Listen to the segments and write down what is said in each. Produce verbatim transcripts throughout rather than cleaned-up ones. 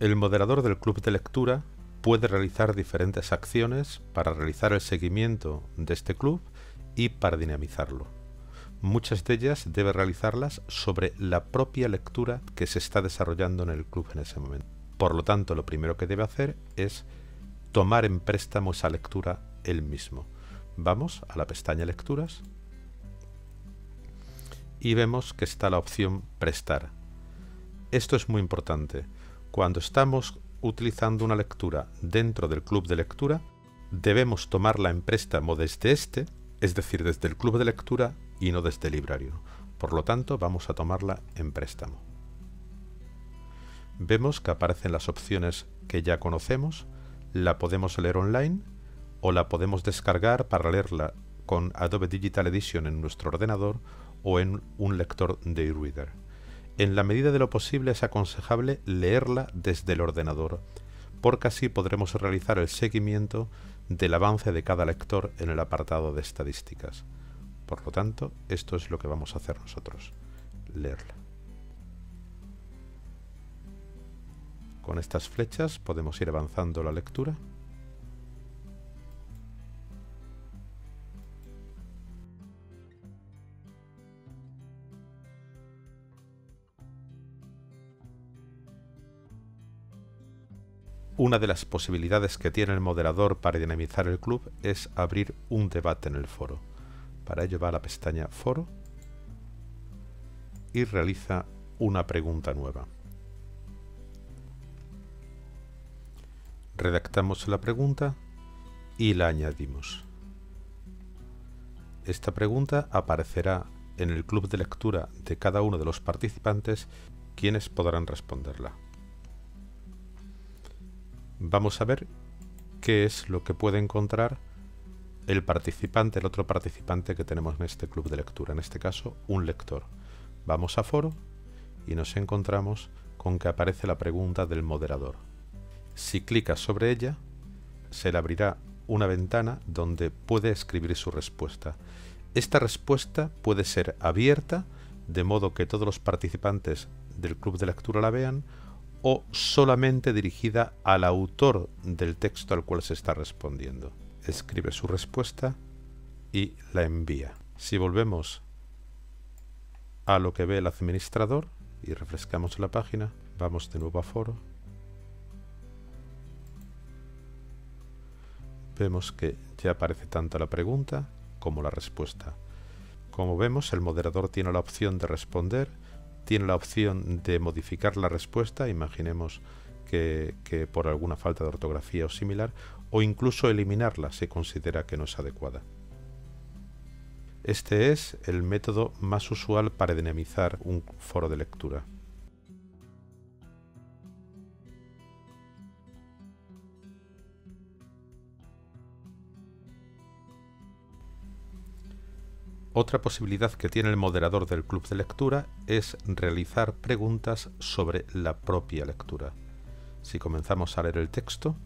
El moderador del club de lectura puede realizar diferentes acciones para realizar el seguimiento de este club y para dinamizarlo. Muchas de ellas debe realizarlas sobre la propia lectura que se está desarrollando en el club en ese momento. Por lo tanto, lo primero que debe hacer es tomar en préstamo esa lectura él mismo. Vamos a la pestaña Lecturas y vemos que está la opción Prestar. Esto es muy importante. Cuando estamos utilizando una lectura dentro del club de lectura, debemos tomarla en préstamo desde este, es decir, desde el club de lectura y no desde el librario. Por lo tanto, vamos a tomarla en préstamo. Vemos que aparecen las opciones que ya conocemos. La podemos leer online o la podemos descargar para leerla con Adobe Digital Edition en nuestro ordenador o en un lector de eReader. En la medida de lo posible es aconsejable leerla desde el ordenador, porque así podremos realizar el seguimiento del avance de cada lector en el apartado de estadísticas. Por lo tanto, esto es lo que vamos a hacer nosotros, leerla. Con estas flechas podemos ir avanzando la lectura. Una de las posibilidades que tiene el moderador para dinamizar el club es abrir un debate en el foro. Para ello va a la pestaña Foro y realiza una pregunta nueva. Redactamos la pregunta y la añadimos. Esta pregunta aparecerá en el club de lectura de cada uno de los participantes, quienes podrán responderla. Vamos a ver qué es lo que puede encontrar el participante, el otro participante que tenemos en este club de lectura, en este caso un lector. Vamos a Foro y nos encontramos con que aparece la pregunta del moderador. Si clica sobre ella, se le abrirá una ventana donde puede escribir su respuesta. Esta respuesta puede ser abierta, de modo que todos los participantes del club de lectura la vean, o solamente dirigida al autor del texto al cual se está respondiendo. Escribe su respuesta y la envía. Si volvemos a lo que ve el administrador y refrescamos la página, vamos de nuevo a Foro. Vemos que ya aparece tanto la pregunta como la respuesta. Como vemos, el moderador tiene la opción de responder, tiene la opción de modificar la respuesta, imaginemos que, que por alguna falta de ortografía o similar, o incluso eliminarla si considera que no es adecuada. Este es el método más usual para dinamizar un foro de lectura. Otra posibilidad que tiene el moderador del club de lectura es realizar preguntas sobre la propia lectura. Si comenzamos a leer el texto,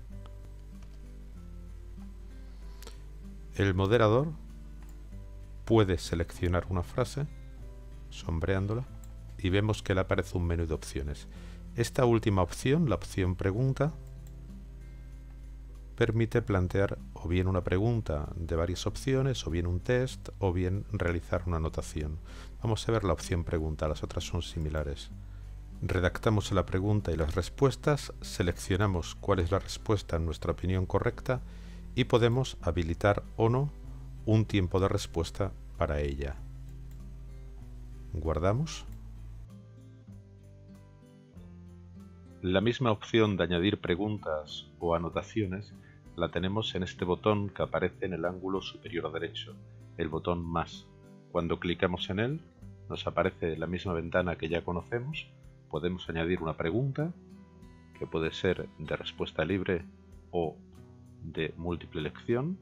el moderador puede seleccionar una frase, sombreándola, y vemos que le aparece un menú de opciones. Esta última opción, la opción pregunta, permite plantear o bien una pregunta de varias opciones, o bien un test, o bien realizar una anotación. Vamos a ver la opción pregunta, las otras son similares. Redactamos la pregunta y las respuestas, seleccionamos cuál es la respuesta en nuestra opinión correcta y podemos habilitar o no un tiempo de respuesta para ella. Guardamos. La misma opción de añadir preguntas o anotaciones la tenemos en este botón que aparece en el ángulo superior derecho, el botón más. Cuando clicamos en él, nos aparece la misma ventana que ya conocemos. Podemos añadir una pregunta, que puede ser de respuesta libre o de múltiple elección.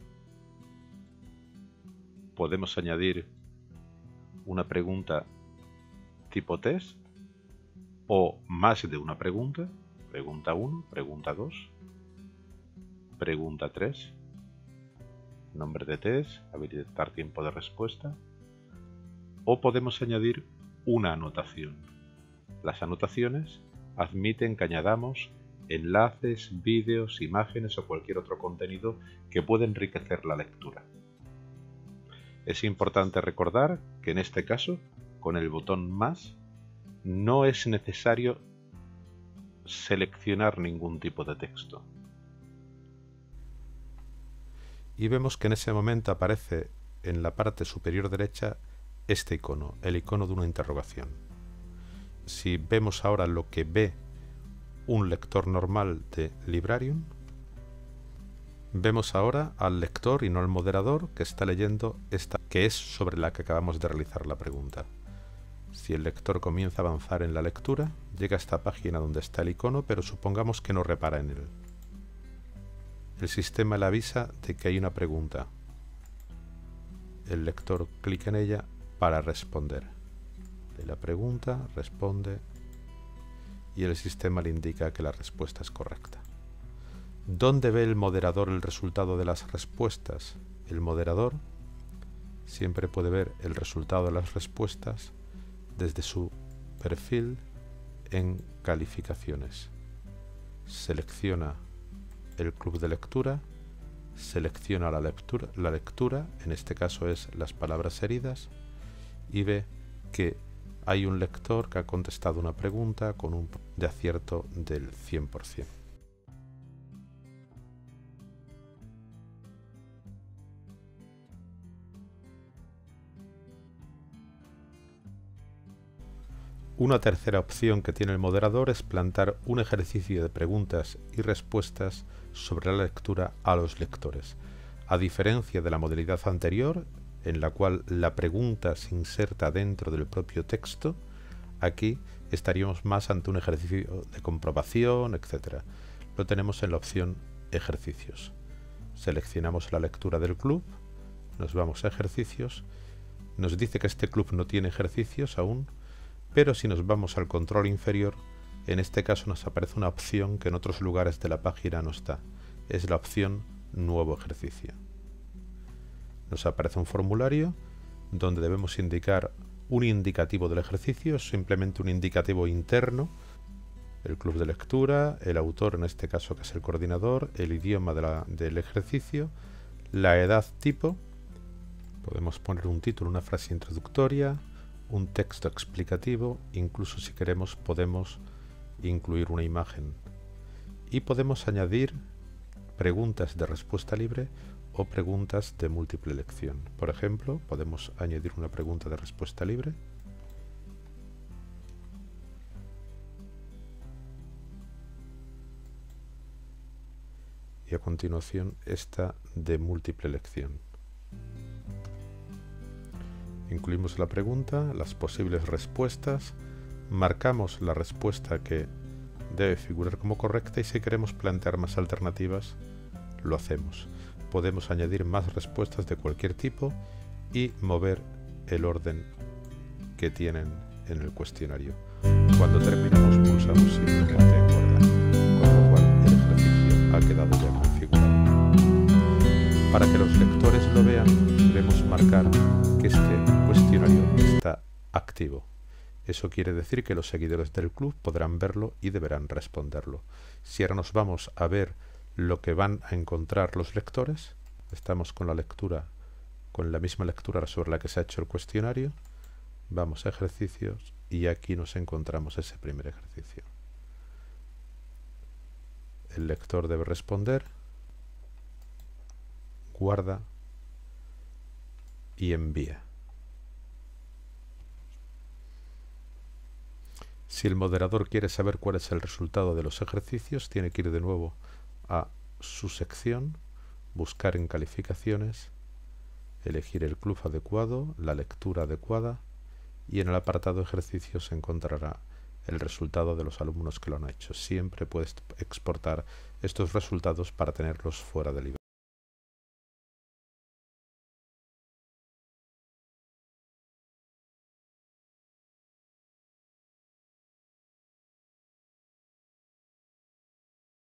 Podemos añadir una pregunta tipo test o más de una pregunta, pregunta uno, pregunta dos, pregunta tres, nombre de test, habilitar tiempo de respuesta, o podemos añadir una anotación. Las anotaciones admiten que añadamos enlaces, vídeos, imágenes o cualquier otro contenido que pueda enriquecer la lectura. Es importante recordar que en este caso, con el botón más, no es necesario seleccionar ningún tipo de texto. Y vemos que en ese momento aparece en la parte superior derecha este icono, el icono de una interrogación. Si vemos ahora lo que ve un lector normal de Librarium, vemos ahora al lector y no al moderador que está leyendo esta, que es sobre la que acabamos de realizar la pregunta. Si el lector comienza a avanzar en la lectura, llega a esta página donde está el icono, pero supongamos que no repara en él. El sistema le avisa de que hay una pregunta. El lector clica en ella para responder. Lee la pregunta, responde y el sistema le indica que la respuesta es correcta. ¿Dónde ve el moderador el resultado de las respuestas? El moderador siempre puede ver el resultado de las respuestas desde su perfil en calificaciones. Selecciona el club de lectura, selecciona la lectura, la lectura, en este caso es las palabras heridas, y ve que hay un lector que ha contestado una pregunta con un de acierto del cien por cien. Una tercera opción que tiene el moderador es plantear un ejercicio de preguntas y respuestas sobre la lectura a los lectores. A diferencia de la modalidad anterior, en la cual la pregunta se inserta dentro del propio texto, aquí estaríamos más ante un ejercicio de comprobación, etcétera. Lo tenemos en la opción ejercicios. Seleccionamos la lectura del club, nos vamos a ejercicios, nos dice que este club no tiene ejercicios aún, pero si nos vamos al control inferior, en este caso nos aparece una opción que en otros lugares de la página no está. Es la opción nuevo ejercicio. Nos aparece un formulario donde debemos indicar un indicativo del ejercicio, simplemente un indicativo interno, el club de lectura, el autor en este caso que es el coordinador, el idioma de la, del ejercicio, la edad tipo, podemos poner un título, una frase introductoria, un texto explicativo, incluso si queremos podemos incluir una imagen y podemos añadir preguntas de respuesta libre o preguntas de múltiple elección. Por ejemplo, podemos añadir una pregunta de respuesta libre y a continuación esta de múltiple elección. Incluimos la pregunta, las posibles respuestas, marcamos la respuesta que debe figurar como correcta y si queremos plantear más alternativas, lo hacemos. Podemos añadir más respuestas de cualquier tipo y mover el orden que tienen en el cuestionario. Cuando terminamos pulsamos simplemente guardar, con lo cual el ejercicio ha quedado ya configurado. Para que los lectores lo vean, debemos marcar que este cuestionario está activo. Eso quiere decir que los seguidores del club podrán verlo y deberán responderlo. Si ahora nos vamos a ver lo que van a encontrar los lectores, estamos con la lectura, con la misma lectura sobre la que se ha hecho el cuestionario, vamos a ejercicios y aquí nos encontramos ese primer ejercicio. El lector debe responder, guarda y envía. Si el moderador quiere saber cuál es el resultado de los ejercicios, tiene que ir de nuevo a su sección, buscar en calificaciones, elegir el club adecuado, la lectura adecuada y en el apartado ejercicios se encontrará el resultado de los alumnos que lo han hecho. Siempre puedes exportar estos resultados para tenerlos fuera de Librarium.